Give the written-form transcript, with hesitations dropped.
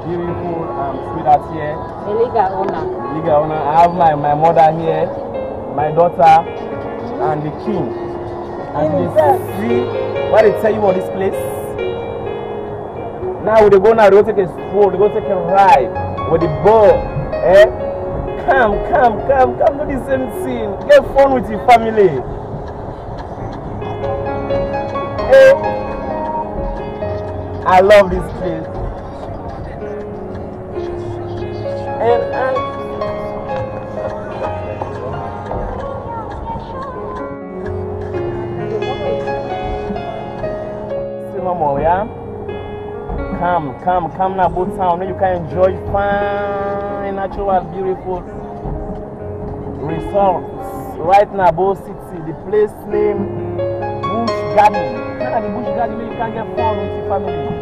beautiful sweetheart here. Leone. I have my mother here, my daughter, and the king. And you see what they tell you about this place. Now they go now, they go take a stroll, they go take a ride with the ball. Come do the same thing. Get fun with your family. I love this place. Yeah? Come now, both town. You can enjoy fine, natural, beautiful resorts right now, both city. The place named Bush Garden. Kind of the Bush Garden where you can get fun with your family.